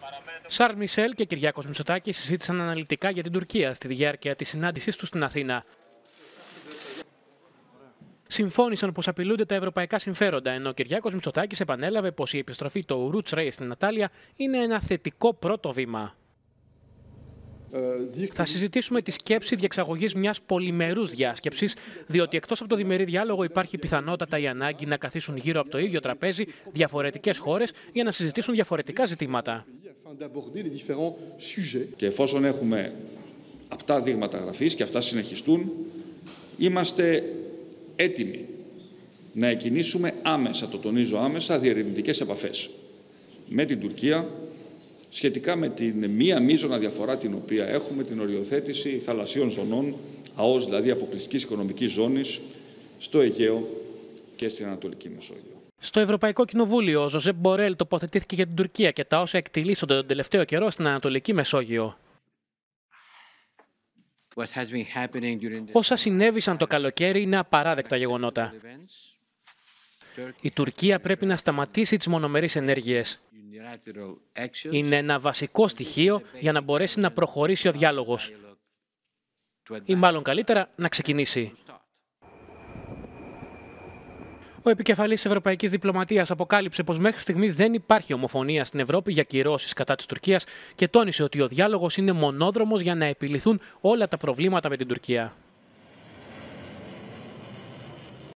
Σαρλ Μισελ και Κυριάκος Μητσοτάκης συζήτησαν αναλυτικά για την Τουρκία στη διάρκεια της συνάντησής τους στην Αθήνα. Συμφώνησαν πως απειλούνται τα ευρωπαϊκά συμφέροντα, ενώ ο Κυριάκος Μητσοτάκης επανέλαβε πως η επιστροφή του Roots Race στην Ανατάλεια είναι ένα θετικό πρώτο βήμα. Θα συζητήσουμε τη σκέψη διεξαγωγής μιας πολυμερούς διάσκεψης, διότι εκτός από το διμερή διάλογο υπάρχει πιθανότατα η ανάγκη να καθίσουν γύρω από το ίδιο τραπέζι διαφορετικές χώρες για να συζητήσουν διαφορετικά ζητήματα. Και εφόσον έχουμε απτά δείγματα γραφής και αυτά συνεχιστούν, είμαστε έτοιμοι να εκκινήσουμε άμεσα, το τονίζω άμεσα, διερευνητικές επαφές με την Τουρκία σχετικά με την μία μείζωνα διαφορά την οποία έχουμε, την οριοθέτηση θαλασσίων ζωνών, ΑΟΣ δηλαδή αποκλειστικής οικονομικής ζώνης, στο Αιγαίο και στην Ανατολική Μεσόγειο. Στο Ευρωπαϊκό Κοινοβούλιο, ο Ζωζέπ Μπορέλ τοποθετήθηκε για την Τουρκία και τα όσα εκτιλήσονται τον τελευταίο καιρό στην Ανατολική Μεσόγειο. Όσα συνέβησαν το καλοκαίρι είναι απαράδεκτα γεγονότα. Η Τουρκία πρέπει να σταματήσει τις μονομερείς ενέργειες. Είναι ένα βασικό στοιχείο για να μπορέσει να προχωρήσει ο διάλογος. Ή μάλλον καλύτερα να ξεκινήσει. Ο επικεφαλής της Ευρωπαϊκής Διπλωματίας αποκάλυψε πως μέχρι στιγμής δεν υπάρχει ομοφωνία στην Ευρώπη για κυρώσεις κατά της Τουρκίας και τόνισε ότι ο διάλογος είναι μονόδρομος για να επιληθούν όλα τα προβλήματα με την Τουρκία.